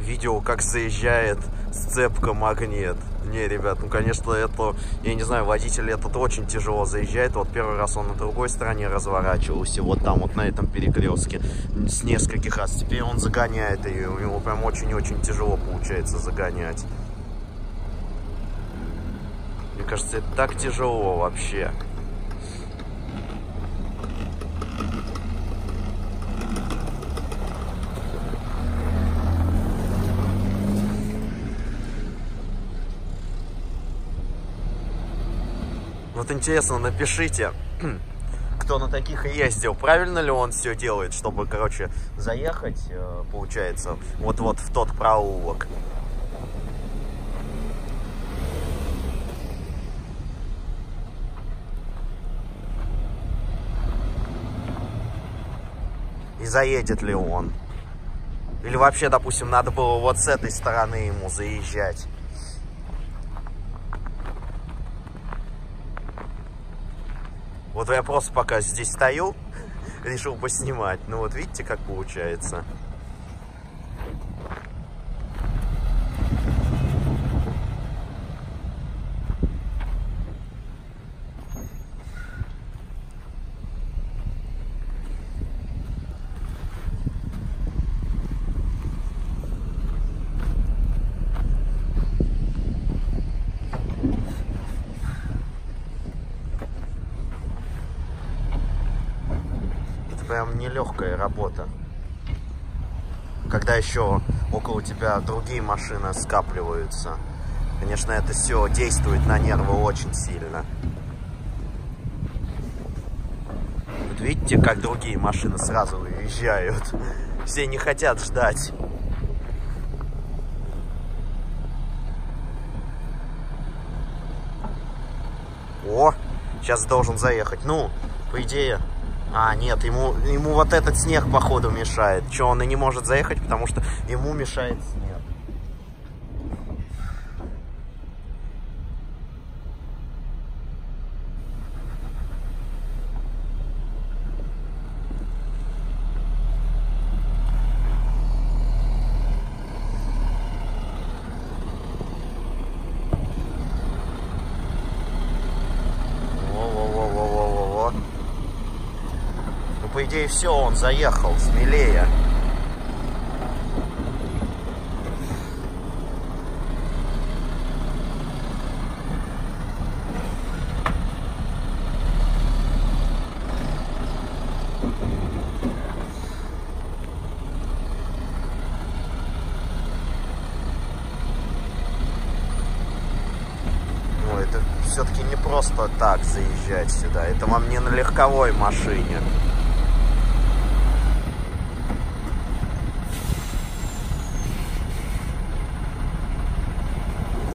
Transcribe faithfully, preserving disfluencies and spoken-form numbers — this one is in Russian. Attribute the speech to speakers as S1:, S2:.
S1: видео, как заезжает сцепка магнит. Не, ребят, ну, конечно, это, я не знаю, водитель этот очень тяжело заезжает. Вот первый раз он на другой стороне разворачивался, вот там, вот на этом перекрестке, с нескольких раз. Теперь он загоняет ее, у него прям очень-очень тяжело получается загонять. Мне кажется, это так тяжело вообще. Вот интересно, напишите, кто на таких ездил, правильно ли он все делает, чтобы, короче, заехать, получается, вот-вот в тот проулок. И заедет ли он. Или вообще, допустим, надо было вот с этой стороны ему заезжать. Вот я просто пока здесь стою, решил поснимать. Ну вот видите, как получается. Прям нелегкая работа. Когда еще около тебя другие машины скапливаются. Конечно, это все действует на нервы очень сильно. Вот видите, как другие машины сразу выезжают. Все не хотят ждать. О, сейчас должен заехать. Ну, по идее... А, нет, ему, ему вот этот снег, походу, мешает. Че, он и не может заехать, потому что ему мешает снег. По идее, все, он заехал, смелее. Ну, это все-таки не просто так заезжать сюда. Это вам не на легковой машине.